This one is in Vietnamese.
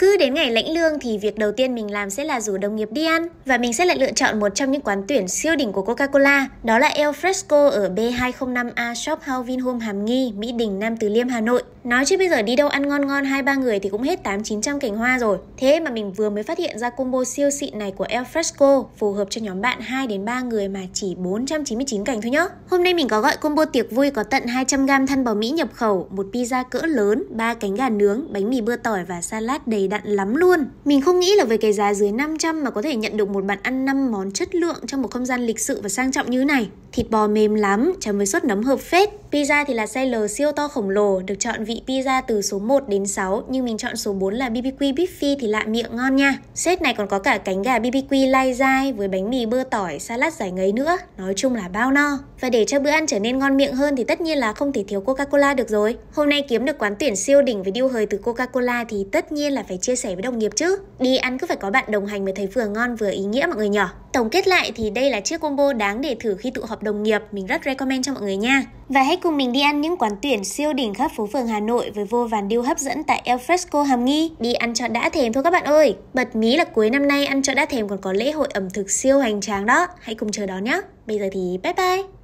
Cứ đến ngày lãnh lương thì việc đầu tiên mình làm sẽ là rủ đồng nghiệp đi ăn. Và mình sẽ lại lựa chọn một trong những quán tuyển siêu đỉnh của Coca-Cola. Đó là El Fresco ở B205A Shop House Vinhome Hàm Nghi, Mỹ Đình, Nam Từ Liêm, Hà Nội. Nói chứ bây giờ đi đâu ăn ngon ngon 2-3 người thì cũng hết 800-900 cành hoa rồi. Thế mà mình vừa mới phát hiện ra combo siêu xịn này của El Fresco, phù hợp cho nhóm bạn 2-3 người mà chỉ 499 cành thôi nhá. Hôm nay mình có gọi combo tiệc vui có tận 200g thăn bò Mỹ nhập khẩu, một pizza cỡ lớn, 3 cánh gà nướng, bánh mì bưa tỏi và salad đầy đặn lắm luôn. Mình không nghĩ là với cái giá dưới 500 mà có thể nhận được một bàn ăn 5 món chất lượng trong một không gian lịch sự và sang trọng như thế này. Thịt bò mềm lắm, chấm với sốt nấm hợp phết. Pizza thì là size L siêu to khổng lồ, được chọn vị pizza từ số 1 đến 6, nhưng mình chọn số 4 là BBQ Beefy thì lạ miệng ngon nha. Set này còn có cả cánh gà BBQ lai dai với bánh mì bưa tỏi, salad giải ngấy nữa. Nói chung là bao no. Và để cho bữa ăn trở nên ngon miệng hơn thì tất nhiên là không thể thiếu Coca-Cola được rồi. Hôm nay kiếm được quán tuyển siêu đỉnh với deal hời từ Coca-Cola thì tất nhiên là phải chia sẻ với đồng nghiệp chứ. Đi ăn cứ phải có bạn đồng hành mới thấy vừa ngon vừa ý nghĩa mọi người nhỏ. Tổng kết lại thì đây là chiếc combo đáng để thử khi tụ họp đồng nghiệp, mình rất recommend cho mọi người nha. Và hãy cùng mình đi ăn những quán tuyển siêu đỉnh khắp phố phường Hà Nội với vô vàn deal hấp dẫn tại El Fresco Hàm Nghi. Đi ăn cho đã thèm thôi các bạn ơi. Bật mí là cuối năm nay ăn cho đã thèm còn có lễ hội ẩm thực siêu hoành tráng đó. Hãy cùng chờ đón nhé. Bây giờ thì bye bye.